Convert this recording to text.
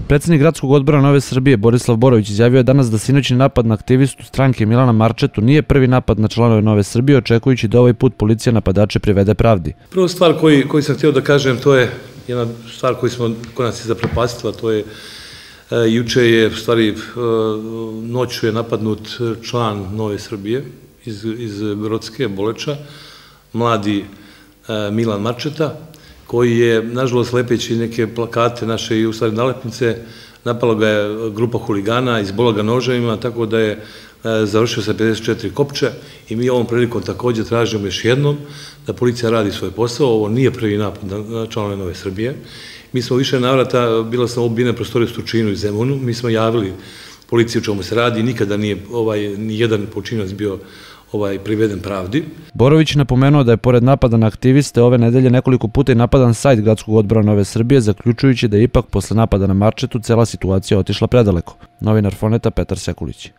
Predsjednik gradskog odbora Nove Srbije Borislav Borović izjavio je danas da sinoćni napad na aktivistu stranke Milana Marčetu nije prvi napad na članove Nove Srbije, očekujući da ovaj put policija napadače privede pravdi. Prva stvar koju sam htio da kažem, to je jedna stvar koja nas je zapropastila, to je juče je, u stvari noću je napadnut član Nove Srbije iz Grocke, Boleča, mladi Milan Marčeta, koji je, nažalost, lepeći neke plakate naše i u stvari nalepnice, napala ga je grupa huligana, izbola ga noževima, tako da je završio sa 54 kopče i mi ovom prilikom također tražimo još jednom da policija radi svoj posao. Ovo nije prvi napad na članove Nove Srbije. Mi smo više navrata, bila sam obijena prostorija u Stučinu i Zemunu, mi smo javili policiji o čemu se radi, nikada nije ni jedan počinilac bio priveden pravdi. Borović napomenuo da je pored napada na aktiviste ove nedelje nekoliko puta i napadan sajt gradskog odbora Nove Srbije, zaključujući da je ipak posle napada na Marčetu cela situacija otišla predaleko. Novinar Foneta Petar Sekulić.